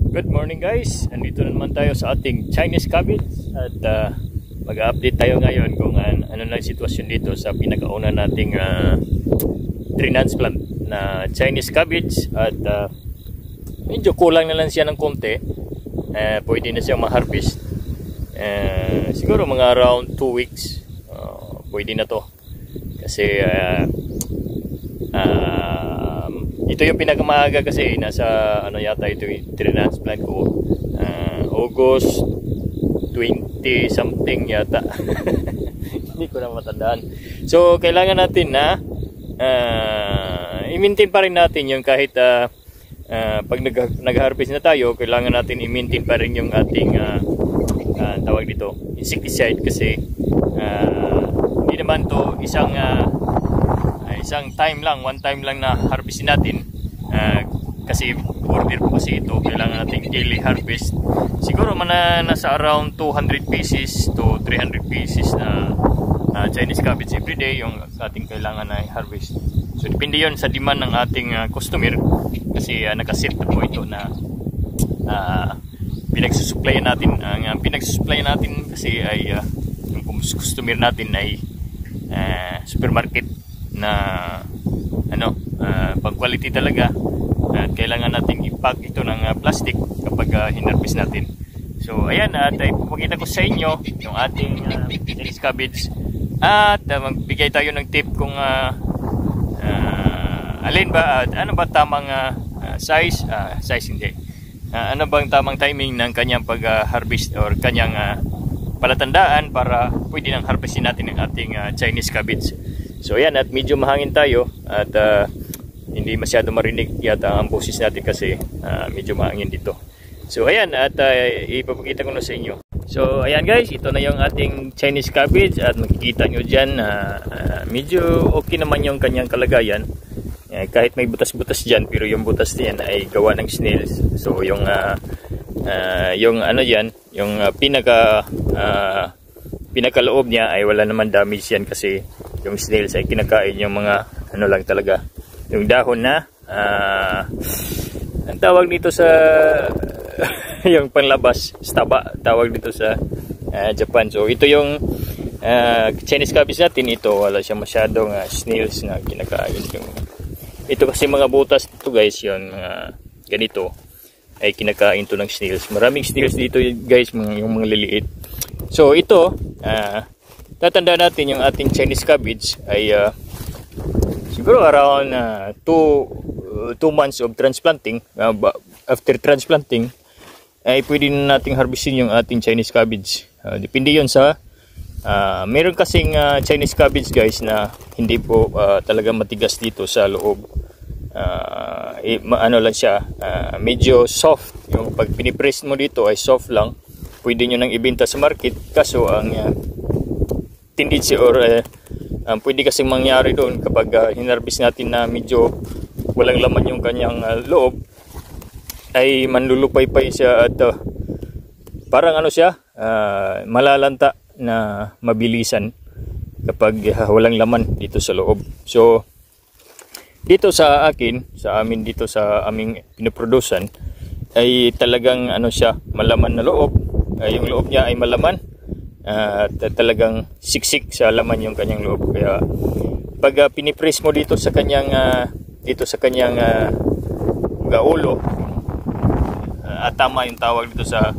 Good morning guys, andito na naman tayo sa ating Chinese cabbage at mag-update tayo ngayon kung ano na yung sitwasyon dito sa pinakauna nating tree transplant na Chinese cabbage at medyo kulang na lang siya ng konti. Pwede na siya ma-harvest, siguro mga around 2 weeks pwede na to kasi ito yung pinakamaaga kasi nasa ano yata ito yung tree transplant ko August 20 something yata. Hindi ko na matandaan. So kailangan natin na i-maintain pa rin natin yung kahit pag nag-harvest na tayo, kailangan natin i-maintain pa rin yung ating tawag dito insecticide kasi hindi naman to isang time lang, one time lang na harvestin natin kasi order po kasi ito, kailangan natin daily harvest. Siguro nasa around 200 pieces to 300 pieces na Chinese cabbage everyday yung ating kailangan na harvest. So depende yon sa demand ng ating customer kasi nakaset na po ito na pinagsusuplayan natin. Ang pinagsusuplayan natin kasi ay yung customer natin ay supermarket na pang quality talaga at kailangan nating i-pack ito ng plastic kapag hinarvest natin. So ayan, at ipapakita ko sa inyo yung ating Chinese cabbage at magbigay tayo ng tip kung alin ba ano ba tamang size hindi ano bang tamang timing ng kanyang pag-harvest or kanyang palatandaan para pwede nang harvestin natin ang ating Chinese cabbage. So ayan, at medyo mahangin tayo at hindi masyado marinig yata ang boses natin kasi medyo mahangin dito. So ayan, at ipapakita ko na sa inyo. So ayan guys, ito na yung ating Chinese cabbage at makikita nyo dyan medyo okay naman yung kanyang kalagayan. Kahit may butas-butas dyan, pero yung butas niyan ay gawa ng snails. So yung ano yan, yung pinakaloob niya ay wala naman damage yan kasi yung snails ay kinakain yung mga ano lang talaga, yung dahon na ang tawag dito sa yung panlabas, staba tawag dito sa Japan. So ito yung Chinese cabbage natin, ito wala siya masyadong snails na kinakain. Ito kasi mga butas dito guys, yun ganito ay kinakain to ng snails. Maraming snails dito guys, yung mga liliit. So ito tatandaan natin yung ating Chinese cabbage ay siguro around 2 months of transplanting. After transplanting ay pwede na nating harvestin yung ating Chinese cabbage. Depende yon sa meron kasing Chinese cabbage guys na hindi po talaga matigas dito sa loob. Ano lang siya, medyo soft. Yung pag pinipress mo dito ay soft lang. Pwede nyo nang ibenta sa market. Kaso ang tendency or pwede kasing mangyari doon kapag hinarvest natin na medyo walang laman yung kanyang loob, ay manlulupay-pay siya at parang ano siya, malalanta na mabilisan kapag walang laman dito sa loob. So dito sa amin dito sa aming pinoprodusan ay talagang ano siya, malaman na loob. Yung loob niya ay malaman at talagang siksik sa laman yung kanyang loob. Kaya pag pinipress mo dito sa kanyang gaulo, atama yung tawag dito sa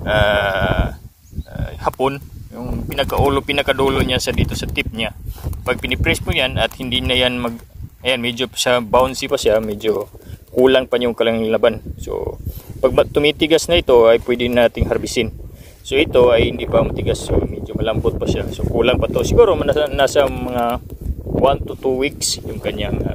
hapon, yung pinakadulo niya sa dito sa tip niya. Pag pinipress mo yan at hindi na yan ayan, medyo siya bouncy pa siya, medyo kulang pa yung kanyang laban. So pag tumitigas na ito ay pwede nating harvestin. So ito ay hindi pa matigas, so medyo malambot pa siya. So kulang pa to, siguro nasa mga 1 to 2 weeks yung kanyang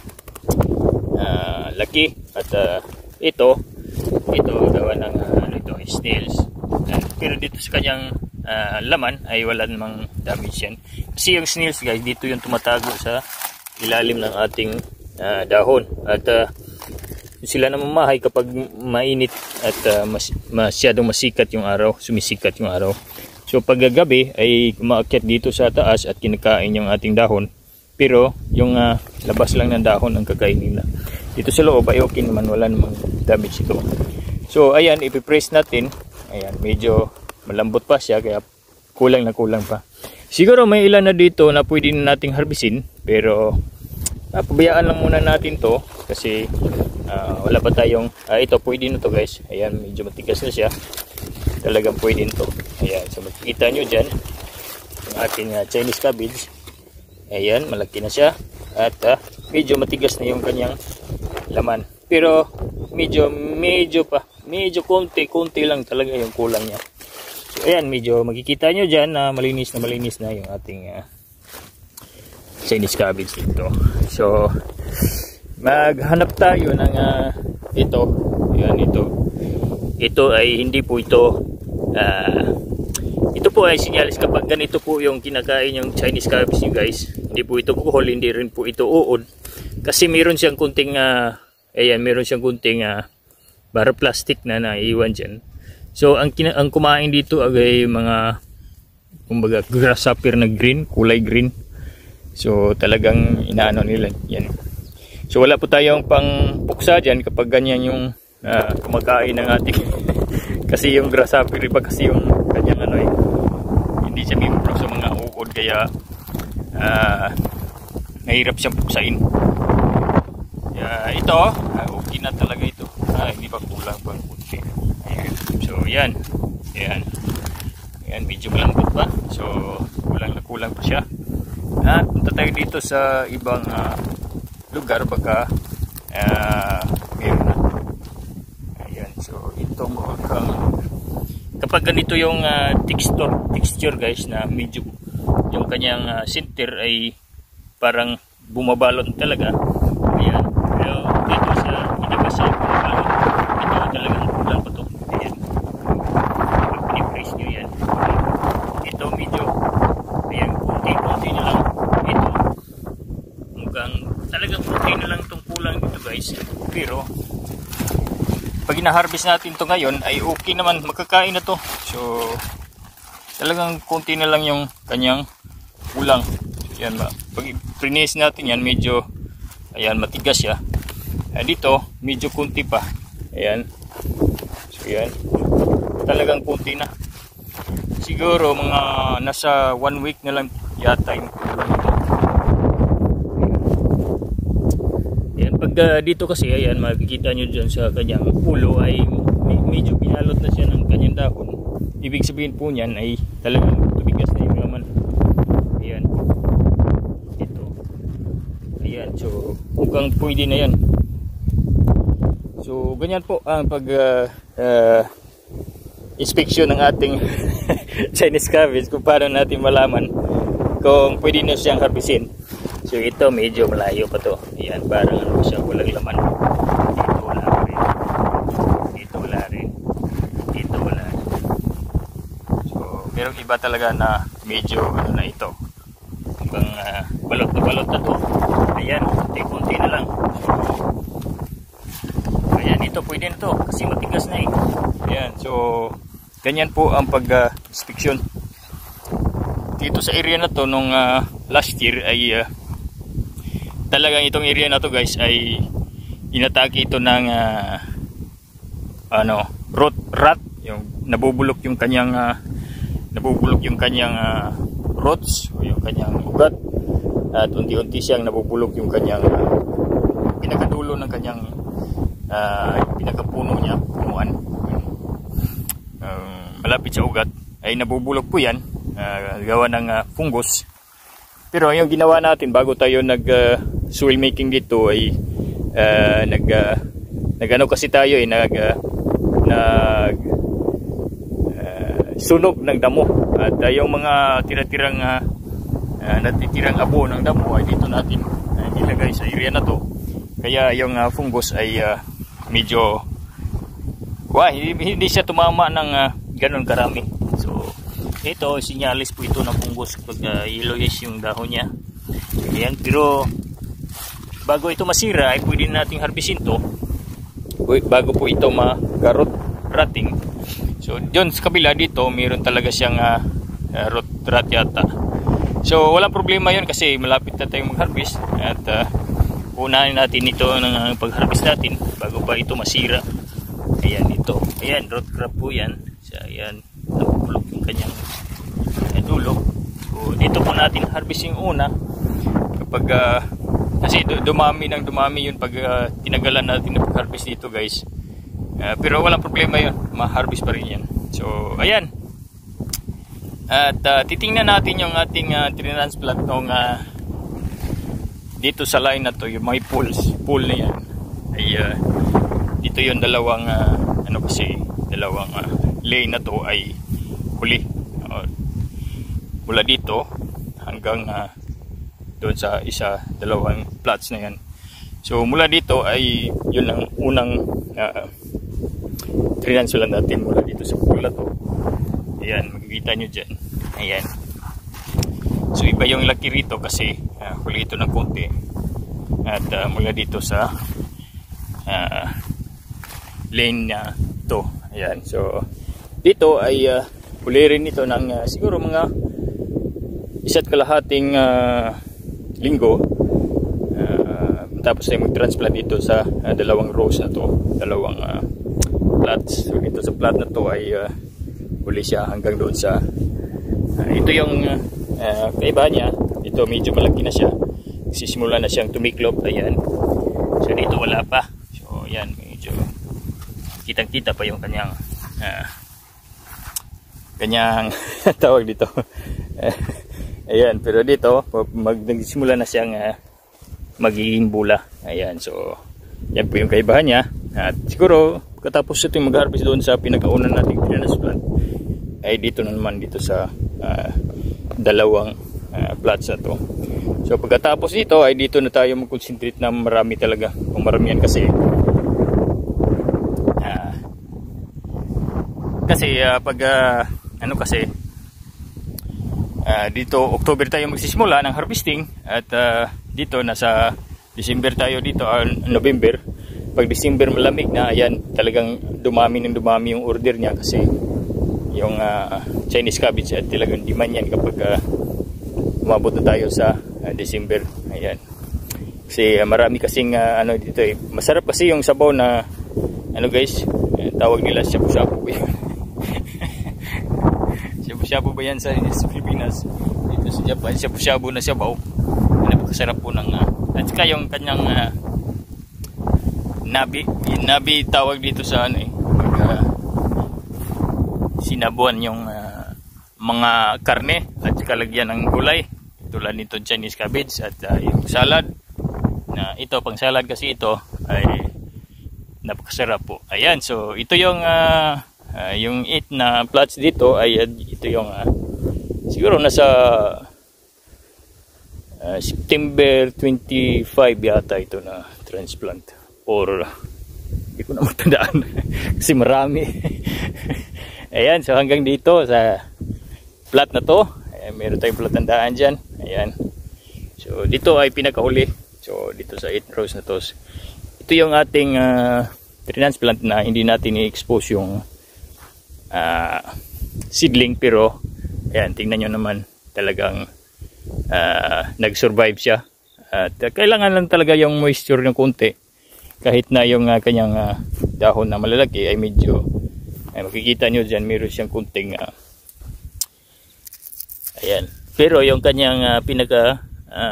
laki. At ito gawa ng ito snails. Pero dito sa kanyang laman ay wala namang damage yan. Kasi yung snails guys, dito yung tumatago sa ilalim ng ating dahon. At sila na mamahay kapag mainit at masyadong masikat yung araw, sumisikat yung araw. So pag gabi ay umaakyat dito sa taas at kinakain yung ating dahon. Pero yung labas lang ng dahon ang kakainin nila. Dito sa loob ay okay naman, wala namang damage ito. So ayan, ipipress natin. Ayan, medyo malambot pa siya kaya kulang na kulang pa. Siguro may ilan na dito na pwede na nating harbisin, pero pabayaan lang muna natin to kasi wala pa tayong ito pwede na to guys. Ayan, medyo matigas na siya, talagang pwede to. Ayan, so makikita nyo dyan yung ating Chinese cabbage. Ayan, malaki na siya at medyo matigas na yung kanyang laman, pero medyo konti lang talaga yung kulang niya. So ayan, medyo makikita nyo dyan na malinis na yung ating Chinese cabbage dito. So maghanap tayo ng ito. Ayan, ito ay hindi po ito ito po ay sinyalis kapag ganito po yung kinakain yung Chinese cabbage nyo guys. Hindi po ito kuhol, hindi rin po ito uod, kasi meron siyang kunting ayan, meron siyang kunting bar plastic na naiiwan dyan. So ang kumain dito ay mga kumbaga grasshopper na green, kulay green. So talagang inaano nila yan. So wala po tayong pang puksa dyan kapag ganyan yung kumakain ng ating kasi yung grasshopper iba kasi yung kanyang hindi siya mimprove sa mga uod, kaya nahirap siyang puksain. Ito okay na talaga ito. Hindi pa kulang pang kunti. So yan, medyo malambot pa, so kulang pa siya. Punta tayo dito sa ibang lugar, baka meron na. Ayan, so ito mukhang kapag ganito yung texture guys, na medyo yung kanyang center ay parang bumabalot talaga. Ayan, pero dito sa hindi pa siya bumabalot, ito talagang kulang pa to. Ayan, pinipress nyo yan. Ito medyo, ayan, konti na lang. Ito mukhang talagang konti na lang itong kulang dito guys, pero pag ina-harvest natin to ngayon ay okay naman, makakain na to. So talagang konti na lang yung kanyang kulang. So, yan ba, pag i-press natin yan, medyo ayan, matigas siya. Dito medyo konti pa. Ayan, so yan, talagang konti na. Siguro mga nasa 1 week na lang yata yung kulang ito. Ayan, pag dito kasi ayan, makikita nyo dyan sa kanyang ulo ay medyo pinalot na siya ng kanyang dahon. Ibig sabihin po niyan ay talagang tumigas na yung laman. Ayan, ito. Ayan, so mukhang pwede na yan. So ganyan po ang pag inspection ng ating Chinese cabbage, kung paano natin malaman kung pwede na siyang harbisin. So ito medyo malayo pa to. Ayan, parang ano siya, walang laman. Dito wala rin. Dito wala rin. Dito wala rin. So merong iba talaga na medyo ano na ito, hanggang balot na to. Ayan, konti na lang. So ayan, ito pwede na to kasi matigas na eh. Ayan, so ganyan po ang pag-inspection dito sa area na to. Nung last year ay talagang itong area na to guys ay inatake ito ng rat, yung nabubulok yung kanyang roots o yung kanyang ugat, at unti-unti siyang nabubulok yung kanyang pinakadulo ng kanyang pinakapuno niya, punuan, malapit sa ugat ay nabubulok po yan, gawa ng fungus. Pero yung ginawa natin bago tayo nag soil making dito ay nagano kasi tayo sunog ng damo, at yung mga natitirang abo ng damo ay dito natin nilagay sa area na to. Kaya yung fungus ay medyo hindi siya tumama ng ganon karami. So ito, sinyalis po ito ng fungus pag yellowish yung dahon niya. Ayan, pero bago ito masira ay pwede nating harbisin to bago po ito rotting. So dyan sa kabila dito meron talaga siyang rat yata. So walang problema yun kasi malapit na tayong mag-harvest, at unahin natin ito ng pag-harvest natin bago pa ito masira. Ayan. Ayan, ito. Ayan, root crop po yan. So, ayan, napupulok yung kanyang dulo. So, dito po natin harvest yung una. Kapag, kasi dumami yun pag tinagalan natin na harvest dito guys. Pero walang problema yun. Ma-harvest pa rin yan. So, ayan. At titingnan natin yung ating transplant ng dito sa line na to, yung may pool na yan. Ay, dito yung dalawang dalawang lane na to ay huli. Mula dito hanggang doon sa dalawang plots na yan. So mula dito ay yun ang unang transplant natin mula dito sa pool na to. Ayan, makikita nyo dyan. Ayan. So iba yung laki rito kasi huli ito ng konti. At mula dito sa lane na to. Ayan. So dito ay huli rin ito ng siguro mga 1.5 linggo. Tapos ay mag-transplant dito sa dalawang rows na to. Dalawang plots. So dito sa plot na to ay huli siya hanggang doon sa ito yung kaiba niya. Ito medyo malaki na siya. Sisimula na siyang tumiklop. Ayan. So dito wala pa. So ayan, medyo kitang-kita pa yung kanyang tawag dito. Ayan, pero dito nagsimula na siyang magiging bula. Ayan, so yan po yung kaibahan niya. At siguro katapos ito yung mag-harvest doon sa pinakaunan nating transplant ay dito na naman dito sa dalawang plots na to. So pagkatapos nito ay dito na tayo mag-concentrate na marami talaga. Kung maramihan kasi pag dito October tayo magsisimula ng harvesting at dito nasa December tayo dito, November. Pag December malamig na, ayan, talagang dumami yung order niya kasi yung Chinese cabbage at talagang demand yan kapag umabot na tayo sa December. Ayan. Kasi marami kasing dito eh. Masarap kasi yung sabaw na guys, tawag nila shabu-shabu. Shabu-shabu ba yan sa Pilipinas? Dito sa Japan, shabu-shabu na sabaw. Napakasarap po ng at saka yung kanyang nabi tawag dito sa sinabuan yung mga karne at saka lagyan ng gulay tulad nito Chinese cabbage at yung salad na ito pang salad kasi ito ay napakasarap po. Ayan, so ito yung 8 na plots dito ay ito yung siguro nasa September 25 yata ito na transplant or hindi ko na matandaan kasi marami. Ayan, so hanggang dito sa plot na to, meron tayong platandaan dyan. Ayan, so dito ay pinakahuli. So dito sa 8 rows na to, ito yung ating transplant na hindi natin i-expose yung seedling, pero ayan, tingnan nyo naman talagang nag-survive siya at kailangan lang talaga yung moisture ng konti kahit na yung kanyang dahon na malalaki ay medyo makikita nyo dyan meron siyang kunting ayan, pero yung kanyang pinaka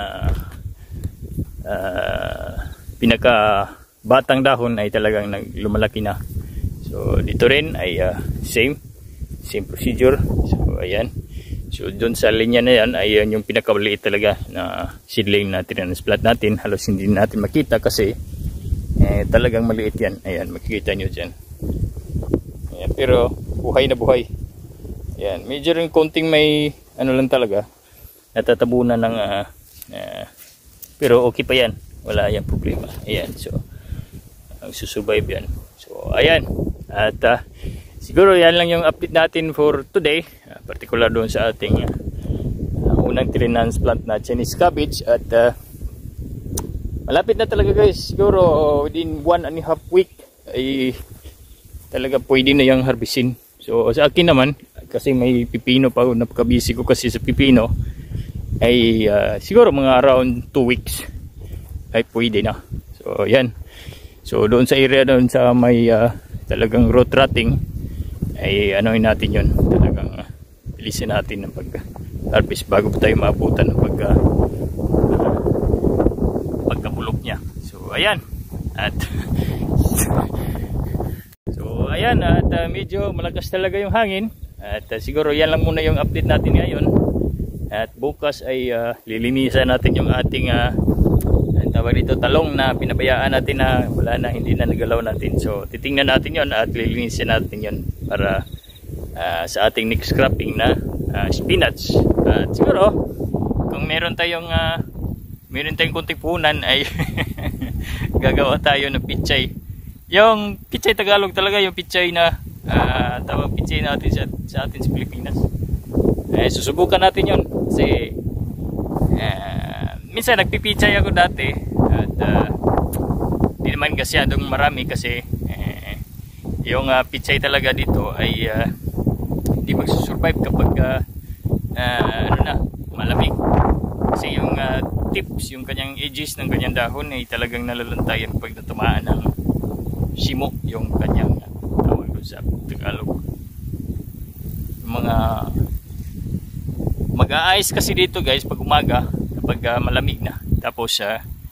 batang dahon ay talagang lumalaki na. So dito rin ay same procedure. So ayan. So doon sa linya na yan ay yung pinakabaliit talaga na seedling na transplant natin. Halos hindi natin makita kasi talagang maliit yan. Ayan, makikita nyo dyan. Ayan, pero buhay na buhay. Ayan, medyo rin konting may lang talaga natatabunan ng pero okay pa yan. Wala yan problema. Ayan, so susurvive yan. So ayan. At siguro yan lang yung update natin for today, particular doon sa ating unang transplant na Chinese cabbage. At malapit na talaga guys, siguro within 1.5 week ay talaga pwede na yung harvestin. So sa akin naman, kasi may pipino pa, napaka-busy ko kasi sa pipino, ay siguro mga around 2 weeks ay pwede na. So yan. So doon sa area doon sa may talagang root rotting, ay anoin natin yun, talagang bilisin natin ng pag-harvest bago pa tayo maabutan ng pagkabulok niya. So ayan, at so ayan, at medyo malakas talaga yung hangin, at siguro yan lang muna yung update natin ngayon. At bukas ay lilinisan natin yung ating tawag dito, talong na pinabayaan natin na wala na, hindi na nagalaw natin. So titingnan natin yon at lilinisin natin yon para sa ating next cropping na spinach. At siguro kung meron tayong kunting punan ay gagawa tayo ng pichay. Yung pichay Tagalog talaga, yung pichay na tawag pichay natin sa atin sa Pilipinas. Susubukan natin yon kasi minsan nagpipichay ako dati at di naman gasyadong marami kasi yung pichay talaga dito ay hindi magsusurvive kapag malamig, kasi yung tips, yung kanyang edges ng kanyang dahon ay talagang nalalantayan pag natumaan ng simo, yung kanyang tawag doon sa Tagalog. Mga mag-a-ice kasi dito guys pag umaga kapag malamig na, tapos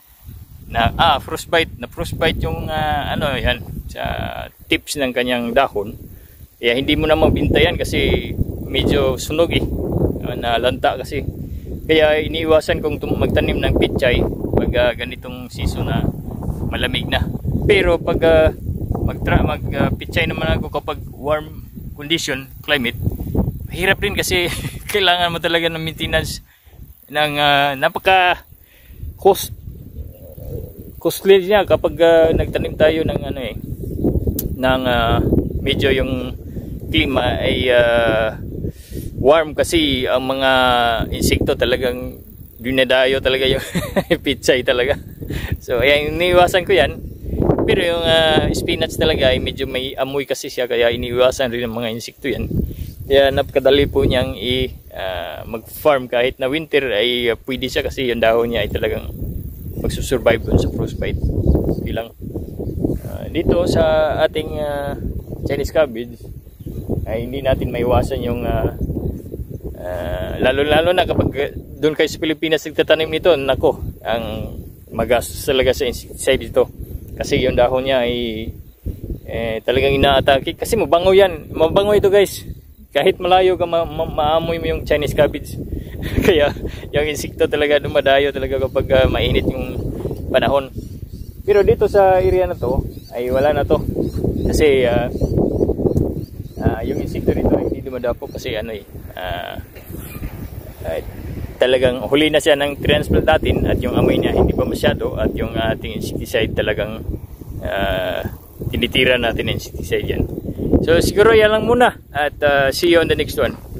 frostbite yung yan sa tips ng kanyang dahon. Kaya hindi mo na mabintayan kasi medyo sunog nalanta kasi. Kaya iniiwasan kong magtanim ng pichay pag ganitong season na malamig na. Pero pag mag-pichay naman ako kapag warm condition, climate, mahirap rin kasi kailangan mo talaga ng maintenance ng costly niya kapag nagtanim tayo ng medyo yung klima ay warm, kasi ang mga insekto talagang dinadayo talaga yung pichay talaga. So ayan, iniiwasan ko yan. Pero yung spinach talaga ay medyo may amoy kasi siya, kaya iniiwasan rin ng mga insekto yan. Kaya napakadali po niyang mag-farm kahit na winter ay pwede siya, kasi yung dahon niya ay talagang magsusurvive dun sa frostbite. Bilang dito sa ating Chinese cabbage ay hindi natin maiwasan yung lalo na kapag doon kayo sa Pilipinas nagtatanim nito, nako, ang magastos talaga sa insecticide dito, kasi yung dahon niya ay talagang inaatake, kasi mabango yan, mabango ito guys. Kahit malayo ka maamoy mo yung Chinese cabbage. Kaya yung insekto talaga dumadayo talaga kapag mainit yung panahon. Pero dito sa area na to ay wala na to, kasi yung insekto dito ay hindi dumadapo kasi talagang huli na siya ng transplant natin, at yung amoy niya hindi pa masyado, at yung ating insecticide talagang tinitira natin ng insecticide yan. So siguro yan lang muna, at see you on the next one.